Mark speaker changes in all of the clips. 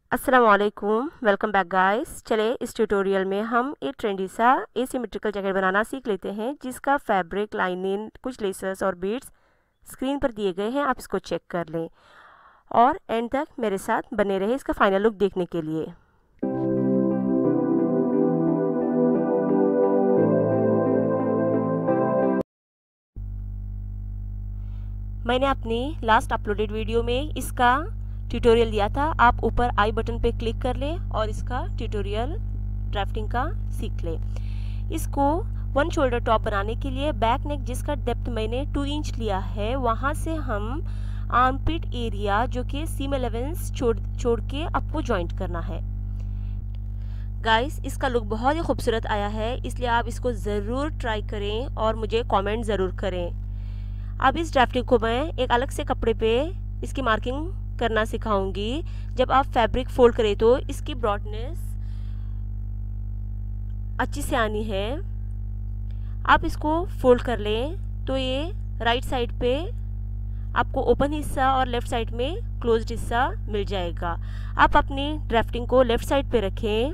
Speaker 1: अस्सलाम वालेकुम, welcome back guys. चले इस ट्यूटोरियल में हम एक ट्रेंडी सा एसिमेट्रिकल जैकेट बनाना सीख लेते हैं, जिसका फैब्रिक, लाइनिंग, कुछ लेसेस और बीड्स स्क्रीन पर दिए गए हैं। आप इसको चेक कर लें और एंड तक मेरे साथ बने रहे इसका फाइनल लुक देखने के लिए। मैंने अपनी लास्ट अपलोडेड वीडियो में इसका ट्यूटोरियल दिया था। आप ऊपर आई बटन पे क्लिक कर लें और इसका ट्यूटोरियल ड्राफ्टिंग का सीख लें। इसको वन शोल्डर टॉप बनाने के लिए बैक नेक जिसका डेप्थ मैंने 2 इंच लिया है, वहाँ से हम आर्मपिट एरिया जो कि सीम अलेवेंस छोड़ के आपको ज्वाइंट करना है। गाइस, इसका लुक बहुत ही खूबसूरत आया है, इसलिए आप इसको ज़रूर ट्राई करें और मुझे कमेंट ज़रूर करें। अब इस ड्राफ्टिंग को मैं एक अलग से कपड़े पे इसकी मार्किंग करना सिखाऊंगी। जब आप फैब्रिक फोल्ड करें तो इसकी ब्रॉडनेस अच्छी से आनी है। आप इसको फोल्ड कर लें तो ये राइट साइड पे आपको ओपन हिस्सा और लेफ्ट साइड में क्लोज्ड हिस्सा मिल जाएगा। आप अपनी ड्राफ्टिंग को लेफ्ट साइड पे रखें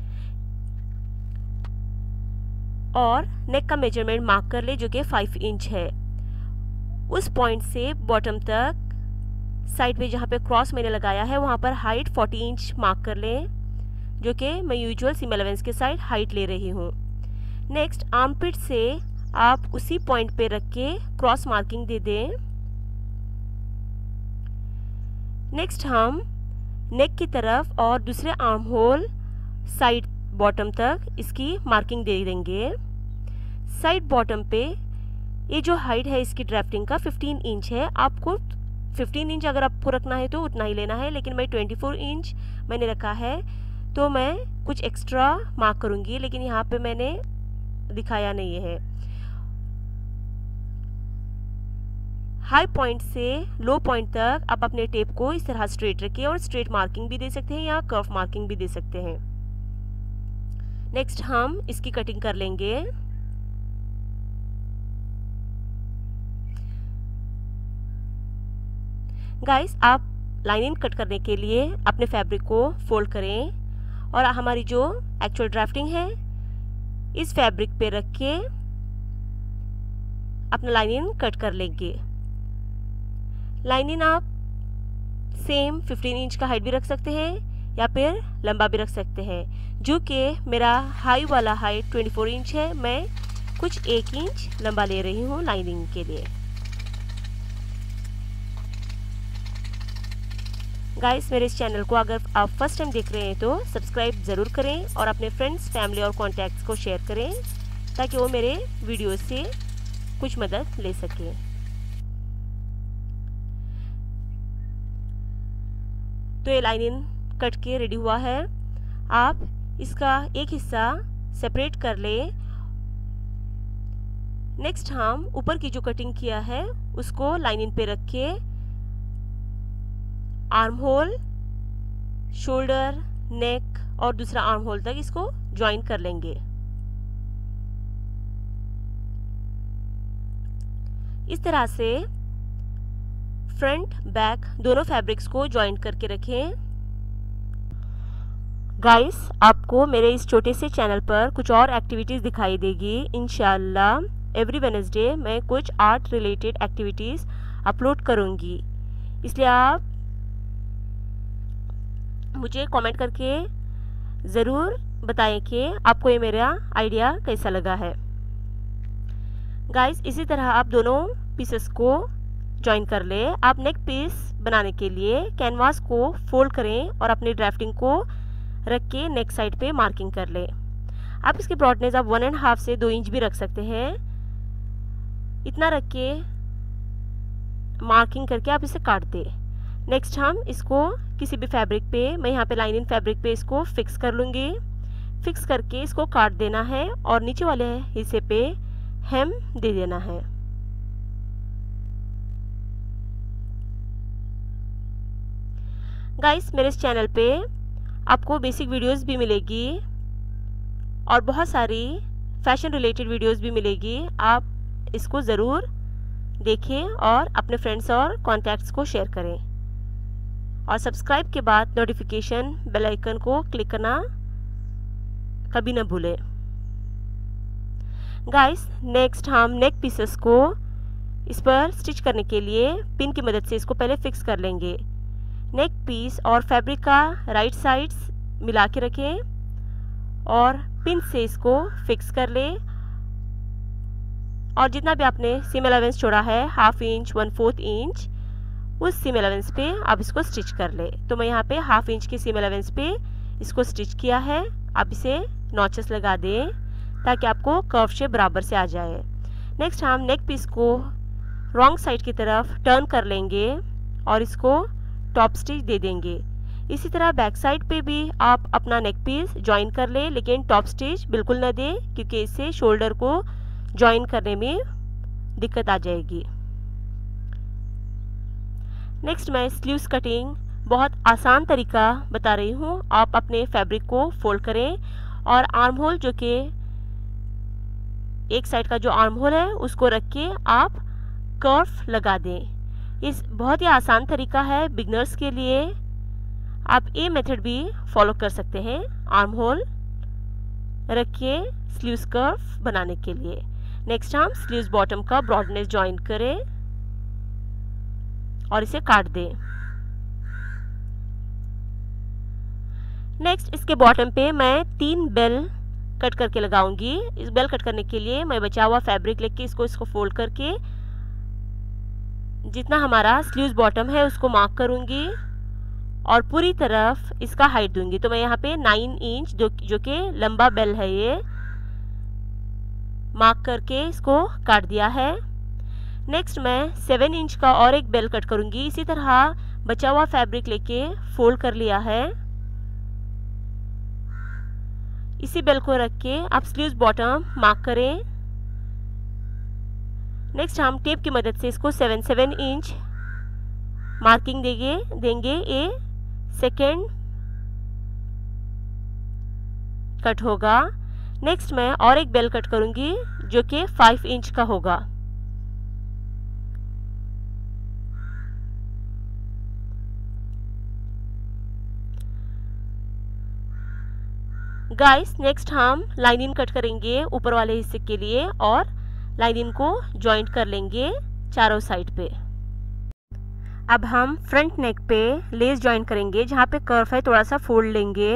Speaker 1: और नेक का मेजरमेंट मार्क कर ले जो कि 5 इंच है। उस पॉइंट से बॉटम तक साइड पे जहाँ पे क्रॉस मैंने लगाया है वहाँ पर हाइट 40 इंच मार्क कर लें, जो कि मैं यूजुअल सीम अलेवेंस के साइड हाइट ले रही हूँ। नेक्स्ट आर्मपिट से आप उसी पॉइंट पे रख के क्रॉस मार्किंग दे दें। नेक्स्ट हम नेक की तरफ और दूसरे आर्म होल साइड बॉटम तक इसकी मार्किंग दे देंगे। साइड बॉटम पे ये जो हाइट है इसकी ड्राफ्टिंग का 15 इंच है। आपको 15 इंच अगर आपको रखना है तो उतना ही लेना है, लेकिन मैं 24 इंच मैंने रखा है तो मैं कुछ एक्स्ट्रा मार्क करूंगी, लेकिन यहाँ पे मैंने दिखाया नहीं है। हाई पॉइंट से लो पॉइंट तक आप अपने टेप को इस तरह स्ट्रेट रखिए और स्ट्रेट मार्किंग भी दे सकते हैं या कर्व मार्किंग भी दे सकते हैं। नेक्स्ट हम इसकी कटिंग कर लेंगे। गाइस, आप लाइनिंग कट करने के लिए अपने फैब्रिक को फोल्ड करें और हमारी जो एक्चुअल ड्राफ्टिंग है इस फैब्रिक पे रख के अपना लाइनिंग कट कर लेंगे। लाइनिंग आप सेम 15 इंच का हाइट भी रख सकते हैं या फिर लंबा भी रख सकते हैं। जो कि मेरा हाई वाला हाइट 24 इंच है, मैं कुछ 1 इंच लंबा ले रही हूँ लाइनिंग के लिए। गाइस, मेरे इस चैनल को अगर आप फर्स्ट टाइम देख रहे हैं तो सब्सक्राइब ज़रूर करें और अपने फ्रेंड्स, फैमिली और कॉन्टैक्ट्स को शेयर करें ताकि वो मेरे वीडियो से कुछ मदद ले सकें। तो ये लाइनिंग कट के रेडी हुआ है। आप इसका एक हिस्सा सेपरेट कर लें। नेक्स्ट हम ऊपर की जो कटिंग किया है उसको लाइनिंग पे रख के आर्म होल, शोल्डर, नेक और दूसरा आर्म होल तक इसको ज्वाइन कर लेंगे। इस तरह से फ्रंट बैक दोनों फैब्रिक्स को ज्वाइन करके रखें। गाइस, आपको मेरे इस छोटे से चैनल पर कुछ और एक्टिविटीज़ दिखाई देगी। इंशाल्लाह एवरी वेडनेसडे मैं कुछ आर्ट रिलेटेड एक्टिविटीज़ अपलोड करूँगी, इसलिए आप मुझे कमेंट करके ज़रूर बताएं कि आपको ये मेरा आइडिया कैसा लगा है। गाइस, इसी तरह आप दोनों पीसेस को ज्वाइन कर ले। आप नेक पीस बनाने के लिए कैनवास को फोल्ड करें और अपनी ड्राफ्टिंग को रख के नेक साइड पे मार्किंग कर ले। आप इसकी ब्रॉडनेस आप 1.5 से 2 इंच भी रख सकते हैं। इतना रख के मार्किंग करके आप इसे काट दें। नेक्स्ट हम इसको किसी भी फैब्रिक पे, मैं यहाँ पे लाइनिंग फैब्रिक पे इसको फिक्स कर लूँगी। फिक्स करके इसको काट देना है और नीचे वाले हिस्से पे हेम दे देना है। गाइस, मेरे इस चैनल पे आपको बेसिक वीडियोस भी मिलेगी और बहुत सारी फैशन रिलेटेड वीडियोस भी मिलेगी। आप इसको ज़रूर देखें और अपने फ्रेंड्स और कॉन्टैक्ट्स को शेयर करें। और सब्सक्राइब के बाद नोटिफिकेशन बेल आइकन को क्लिक करना कभी ना भूलें। गाइस, नेक्स्ट हम नेक पीसेस को इस पर स्टिच करने के लिए पिन की मदद से इसको पहले फिक्स कर लेंगे। नेक पीस और फैब्रिक का राइट साइड्स मिला के रखें और पिन से इसको फिक्स कर लें। और जितना भी आपने सीम अलाउंस छोड़ा है, 1/2 इंच 1/4 इंच, उस सीम अलाउंस पे आप इसको स्टिच कर ले। तो मैं यहाँ पे 1/2 इंच की सीम अलाउंस पे इसको स्टिच किया है। आप इसे नॉचेस लगा दें ताकि आपको कर्व शेप बराबर से आ जाए। नेक्स्ट हम नेक पीस को रॉन्ग साइड की तरफ टर्न कर लेंगे और इसको टॉप स्टिच दे देंगे। इसी तरह बैक साइड पे भी आप अपना नेक पीस ज्वाइन कर ले, लेकिन टॉप स्टिच बिल्कुल न दें क्योंकि इससे शोल्डर को ज्वाइन करने में दिक्कत आ जाएगी। नेक्स्ट मैं स्लीव्स कटिंग बहुत आसान तरीका बता रही हूँ। आप अपने फैब्रिक को फोल्ड करें और आर्म होल जो कि एक साइड का जो आर्म होल है उसको रख के आप कर्व लगा दें। इस बहुत ही आसान तरीका है बिगनर्स के लिए। आप ये मेथड भी फॉलो कर सकते हैं आर्म होल रख के स्लीव्स कर्व बनाने के लिए। नेक्स्ट हम स्लीव्स बॉटम का ब्रॉडनेस ज्वाइन करें और इसे काट दें। नेक्स्ट इसके बॉटम पे मैं 3 बेल कट करके लगाऊंगी। इस बेल कट करने के लिए मैं बचा हुआ फैब्रिक लेके इसको फोल्ड करके जितना हमारा स्लीव्स बॉटम है उसको मार्क करूंगी और पूरी तरफ इसका हाइट दूंगी। तो मैं यहाँ पे 9 इंच जो कि लंबा बेल है ये मार्क करके इसको काट दिया है। नेक्स्ट मैं 7 इंच का और एक बेल कट करूंगी। इसी तरह बचा हुआ फैब्रिक लेके फोल्ड कर लिया है। इसी बेल को रख के आप स्लीव्स बॉटम मार्क करें। नेक्स्ट हम टेप की मदद से इसको 7 इंच मार्किंग देंगे। ये सेकेंड कट होगा। नेक्स्ट मैं और एक बेल कट करूंगी जो कि 5 इंच का होगा। गाइस, नेक्स्ट हम लाइनिंग कट करेंगे ऊपर वाले हिस्से के लिए और लाइनिंग को जॉइंट कर लेंगे चारों साइड पे। अब हम फ्रंट नेक पे लेस जॉइंट करेंगे। जहाँ पे कर्व है थोड़ा सा फोल्ड लेंगे।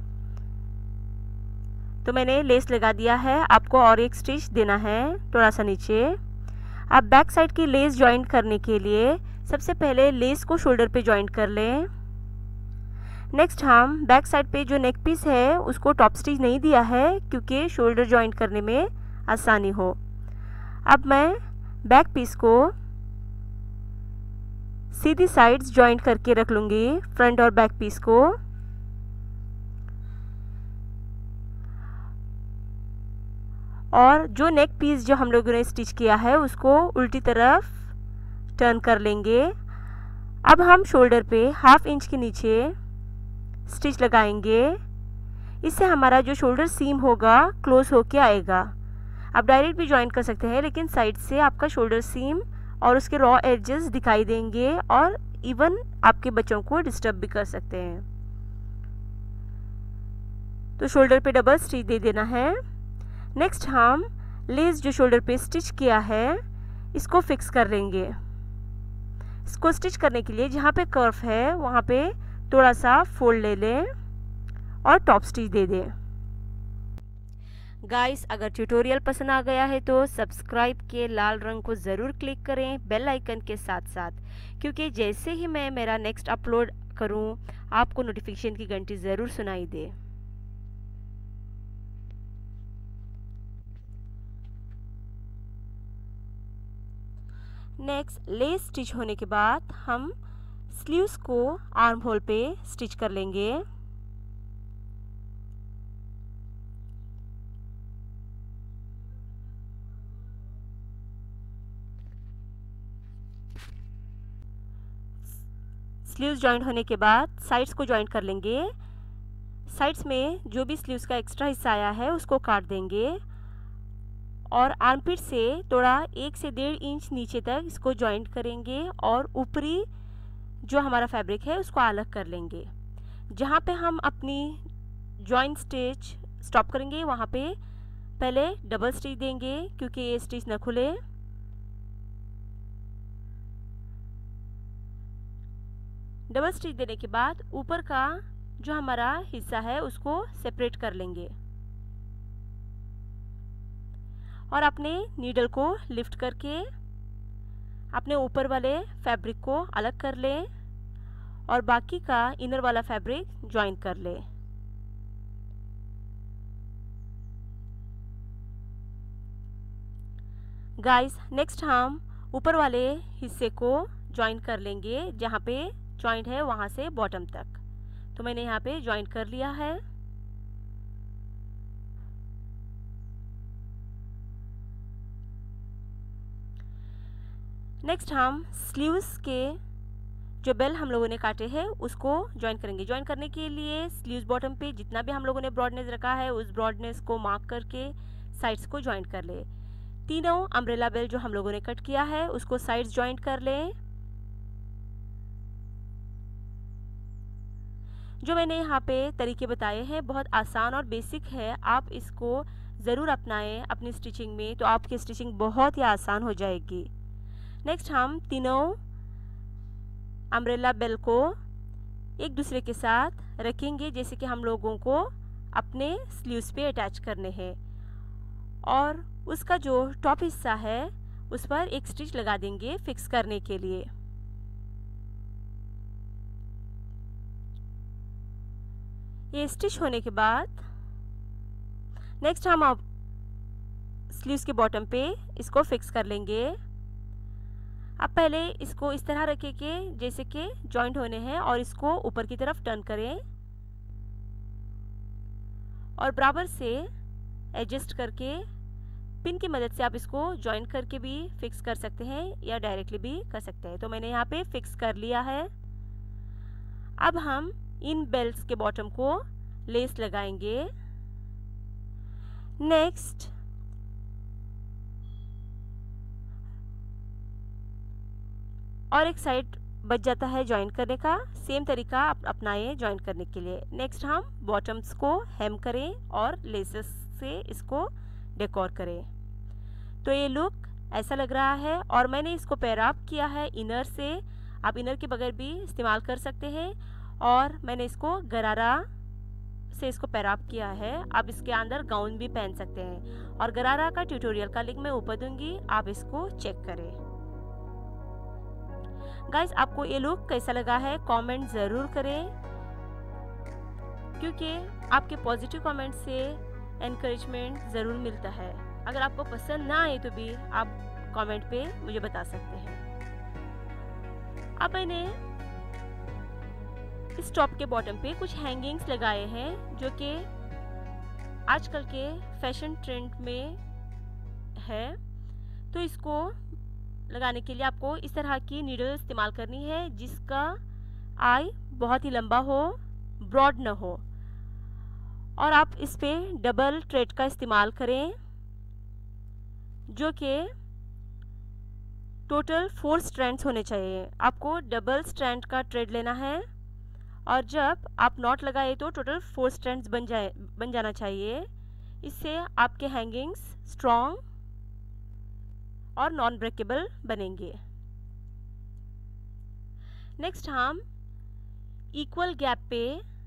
Speaker 1: तो मैंने लेस लगा दिया है, आपको और एक स्टिच देना है थोड़ा सा नीचे। अब बैक साइड की लेस जॉइंट करने के लिए सबसे पहले लेस को शोल्डर पे जॉइंट कर लें। नेक्स्ट हम बैक साइड पे जो नेक पीस है उसको टॉप स्टिच नहीं दिया है क्योंकि शोल्डर जॉइंट करने में आसानी हो। अब मैं बैक पीस को सीधी साइड्स जॉइंट करके रख लूंगी, फ्रंट और बैक पीस को। और जो नेक पीस जो हम लोगों ने स्टिच किया है उसको उल्टी तरफ टर्न कर लेंगे। अब हम शोल्डर पे 1/2 इंच के नीचे स्टिच लगाएंगे। इससे हमारा जो शोल्डर सीम होगा क्लोज होके आएगा। आप डायरेक्ट भी ज्वाइन कर सकते हैं, लेकिन साइड से आपका शोल्डर सीम और उसके रॉ एजेस दिखाई देंगे और इवन आपके बच्चों को डिस्टर्ब भी कर सकते हैं। तो शोल्डर पे डबल स्टिच दे देना है। नेक्स्ट हम लेस जो शोल्डर पे स्टिच किया है इसको फिक्स कर लेंगे। इसको स्टिच करने के लिए जहाँ पे कर्व है वहाँ पे थोड़ा सा फोल्ड ले लें और टॉप स्टिच दे दें। गाइस, अगर ट्यूटोरियल पसंद आ गया है तो सब्सक्राइब के लाल रंग को ज़रूर क्लिक करें बेल आइकन के साथ साथ, क्योंकि जैसे ही मैं मेरा नेक्स्ट अपलोड करूं आपको नोटिफिकेशन की घंटी ज़रूर सुनाई दे। नेक्स्ट लेस स्टिच होने के बाद हम स्लीव्स को आर्म होल पे स्टिच कर लेंगे। स्लीव्स जॉइंट होने के बाद साइड्स को जॉइंट कर लेंगे। साइड्स में जो भी स्लीव्स का एक्स्ट्रा हिस्सा आया है उसको काट देंगे और आर्मपिट से थोड़ा 1 से 1.5 इंच नीचे तक इसको जॉइंट करेंगे और ऊपरी जो हमारा फैब्रिक है उसको अलग कर लेंगे। जहाँ पे हम अपनी जॉइंट स्टिच स्टॉप करेंगे वहाँ पे पहले डबल स्टिच देंगे क्योंकि ये स्टिच न खुले। डबल स्टिच देने के बाद ऊपर का जो हमारा हिस्सा है उसको सेपरेट कर लेंगे और अपने नीडल को लिफ्ट करके अपने ऊपर वाले फैब्रिक को अलग कर लें और बाकी का इनर वाला फैब्रिक ज्वाइन कर लें। गाइस नेक्स्ट हम ऊपर वाले हिस्से को ज्वाइन कर लेंगे, जहाँ पे जॉइंट है वहाँ से बॉटम तक। तो मैंने यहाँ पे ज्वाइन कर लिया है। नेक्स्ट हम स्लीव्स के जो बेल हम लोगों ने काटे हैं उसको ज्वाइन करेंगे। ज्वाइन करने के लिए स्लीव्स बॉटम पे जितना भी हम लोगों ने ब्रॉडनेस रखा है उस ब्रॉडनेस को मार्क करके साइड्स को ज्वाइन कर ले। तीनों अम्ब्रेला बेल जो हम लोगों ने कट किया है उसको साइड्स ज्वाइन कर लें। जो मैंने यहाँ पे तरीके बताए हैं बहुत आसान और बेसिक है, आप इसको ज़रूर अपनाएं अपनी स्टिचिंग में, तो आपकी स्टिचिंग बहुत ही आसान हो जाएगी। नेक्स्ट हम तीनों अम्ब्रेला बेल को एक दूसरे के साथ रखेंगे जैसे कि हम लोगों को अपने स्लीव्स पे अटैच करने हैं और उसका जो टॉप हिस्सा है उस पर एक स्टिच लगा देंगे फिक्स करने के लिए। ये स्टिच होने के बाद नेक्स्ट हम अब स्लीव्स के बॉटम पे इसको फिक्स कर लेंगे। अब पहले इसको इस तरह रखेंगे जैसे कि जॉइंट होने हैं और इसको ऊपर की तरफ टर्न करें और बराबर से एडजस्ट करके पिन की मदद से आप इसको जॉइन करके भी फिक्स कर सकते हैं या डायरेक्टली भी कर सकते हैं। तो मैंने यहाँ पे फिक्स कर लिया है। अब हम इन बेल्ट्स के बॉटम को लेस लगाएंगे। नेक्स्ट और एक साइड बच जाता है ज्वाइन करने का, सेम तरीका अपनाएं ज्वाइन करने के लिए। नेक्स्ट हम बॉटम्स को हेम करें और लेसेस से इसको डेकोर करें। तो ये लुक ऐसा लग रहा है और मैंने इसको पेयर अप किया है इनर से। आप इनर के बगैर भी इस्तेमाल कर सकते हैं और मैंने इसको गरारा से इसको पेयर अप किया है। आप इसके अंदर गाउन भी पहन सकते हैं और गरारा का ट्यूटोरियल का लिंक मैं ऊपर दूंगी, आप इसको चेक करें। गाइस आपको ये लुक कैसा लगा है कमेंट ज़रूर करें, क्योंकि आपके पॉजिटिव कमेंट से एनकरेजमेंट ज़रूर मिलता है। अगर आपको पसंद ना आए तो भी आप कमेंट पे मुझे बता सकते हैं। अब मैंने इस टॉप के बॉटम पे कुछ हैंगिंग्स लगाए हैं जो कि आजकल के फैशन ट्रेंड में है। तो इसको लगाने के लिए आपको इस तरह की नीडल इस्तेमाल करनी है जिसका आई बहुत ही लंबा हो, ब्रॉड न हो, और आप इस पे डबल थ्रेड का इस्तेमाल करें जो कि टोटल 4 स्ट्रैंड्स होने चाहिए। आपको डबल स्ट्रैंड का थ्रेड लेना है और जब आप नॉट लगाए तो टोटल 4 स्ट्रैंड्स बन जाना चाहिए। इससे आपके हैंगिंग्स स्ट्रॉन्ग और नॉन ब्रेकेबल बनेंगे। नेक्स्ट हम इक्वल गैप पे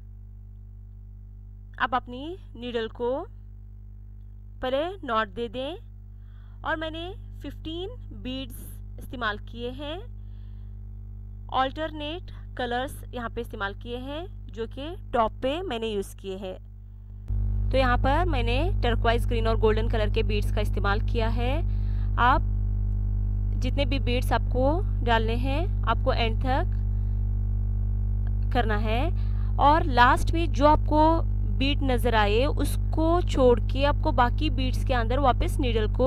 Speaker 1: आप अपनी नीडल को पहले नॉट दे दें और मैंने 15 बीड्स इस्तेमाल किए हैं। ऑल्टरनेट कलर्स यहाँ पे इस्तेमाल किए हैं जो कि टॉप पे मैंने यूज़ किए हैं। तो यहाँ पर मैंने टर्क्वाइज ग्रीन और गोल्डन कलर के बीड्स का इस्तेमाल किया है। आप जितने भी बीड्स आपको डालने हैं आपको एंड तक करना है और लास्ट में जो आपको बीड नज़र आए उसको छोड़ के आपको बाकी बीड्स के अंदर वापस नीडल को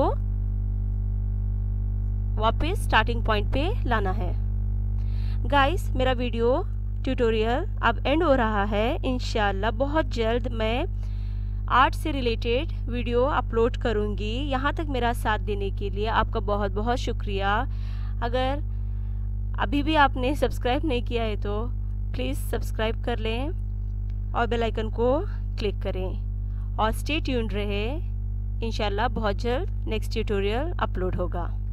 Speaker 1: वापस स्टार्टिंग पॉइंट पे लाना है। गाइस मेरा वीडियो ट्यूटोरियल अब एंड हो रहा है। इंशाल्लाह बहुत जल्द मैं आर्ट से रिलेटेड वीडियो अपलोड करूंगी। यहाँ तक मेरा साथ देने के लिए आपका बहुत बहुत शुक्रिया। अगर अभी भी आपने सब्सक्राइब नहीं किया है तो प्लीज़ सब्सक्राइब कर लें और बेल आइकन को क्लिक करें और स्टे ट्यून्ड रहे। इंशाल्लाह बहुत जल्द नेक्स्ट ट्यूटोरियल अपलोड होगा।